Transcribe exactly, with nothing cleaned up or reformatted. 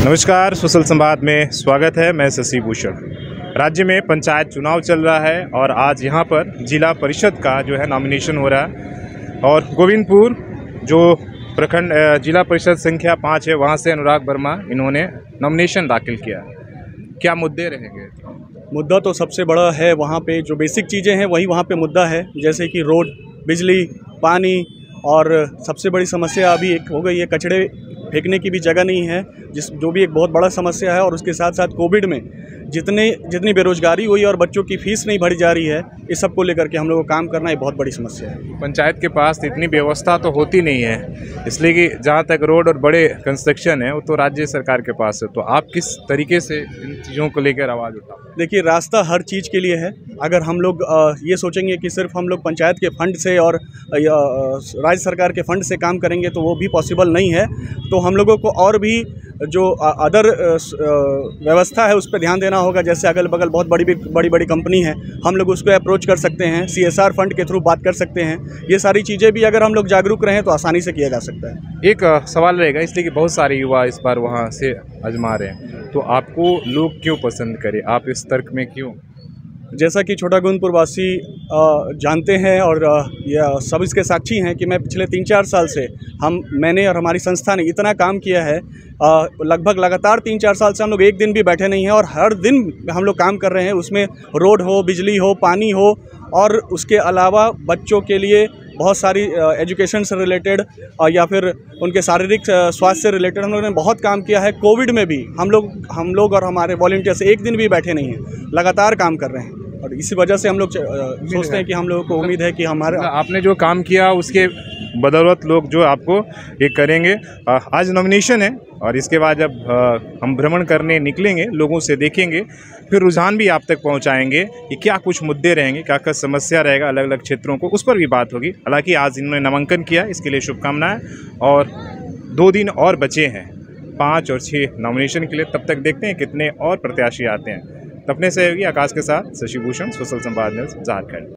नमस्कार, सोशल संवाद में स्वागत है। मैं शशि भूषण। राज्य में पंचायत चुनाव चल रहा है और आज यहां पर जिला परिषद का जो है नॉमिनेशन हो रहा है और गोविंदपुर जो प्रखंड जिला परिषद संख्या पाँच है वहां से अनुराग वर्मा इन्होंने नॉमिनेशन दाखिल किया। क्या मुद्दे रहेंगे? मुद्दा तो सबसे बड़ा है, वहाँ पे जो बेसिक चीज़ें हैं वही वहाँ पे मुद्दा है, जैसे कि रोड, बिजली, पानी और सबसे बड़ी समस्या अभी एक हो गई है, कचड़े फेंकने की भी जगह नहीं है, जिस जो भी एक बहुत बड़ा समस्या है। और उसके साथ साथ कोविड में जितने जितनी बेरोजगारी हुई और बच्चों की फीस नहीं भरी जा रही है, इस सब को लेकर के हम लोगों को काम करना एक बहुत बड़ी समस्या है। पंचायत के पास इतनी व्यवस्था तो होती नहीं है, इसलिए कि जहाँ तक रोड और बड़े कंस्ट्रक्शन है वो तो राज्य सरकार के पास है। तो आप किस तरीके से इन चीज़ों को लेकर आवाज़ उठाओ? देखिए, रास्ता हर चीज़ के लिए है। अगर हम लोग ये सोचेंगे कि सिर्फ हम लोग पंचायत के फंड से और राज्य सरकार के फंड से काम करेंगे तो वो भी पॉसिबल नहीं है। तो हम लोगों को और भी जो अदर व्यवस्था है उस पर ध्यान देना होगा। जैसे अगल बगल बहुत बड़ी बड़ी बड़ी कंपनी है, हम लोग उसको अप्रोच कर सकते हैं, सी एस आर फंड के थ्रू बात कर सकते हैं। ये सारी चीज़ें भी अगर हम लोग जागरूक रहें तो आसानी से किया जा सकता है। एक सवाल रहेगा, इसलिए कि बहुत सारे युवा इस बार वहाँ से आजमा रहे हैं, तो आपको लोग क्यों पसंद करें? आप इस तर्क में क्यों? जैसा कि छोटा गोविंदपुर वासी जानते हैं और यह सब इसके साक्षी हैं कि मैं पिछले तीन चार साल से हम मैंने और हमारी संस्था ने इतना काम किया है, लगभग लगातार तीन चार साल से हम लोग एक दिन भी बैठे नहीं हैं और हर दिन हम लोग काम कर रहे हैं। उसमें रोड हो, बिजली हो, पानी हो और उसके अलावा बच्चों के लिए बहुत सारी एजुकेशन से रिलेटेड या फिर उनके शारीरिक स्वास्थ्य से रिलेटेड हम लोगों ने बहुत काम किया है। कोविड में भी हम लोग हम लोग और हमारे वॉलंटियर्स एक दिन भी बैठे नहीं हैं, लगातार काम कर रहे हैं और इसी वजह से हम लोग सोचते हैं कि हम लोगों को उम्मीद है कि हमारे आपने जो काम किया उसके बदौलत लोग जो आपको ये करेंगे। आज नॉमिनेशन है और इसके बाद जब हम भ्रमण करने निकलेंगे, लोगों से देखेंगे, फिर रुझान भी आप तक पहुंचाएंगे कि क्या कुछ मुद्दे रहेंगे, क्या क्या समस्या रहेगा अलग अलग क्षेत्रों को, उस पर भी बात होगी। हालांकि आज इन्होंने नामांकन किया, इसके लिए शुभकामनाएं और दो दिन और बचे हैं पाँच और छः नॉमिनेशन के लिए। तब तक देखते हैं कितने और प्रत्याशी आते हैं। अपने सहयोगी आकाश के साथ शशि भूषण, सोशल संवाद न्यूज़, झारखंड।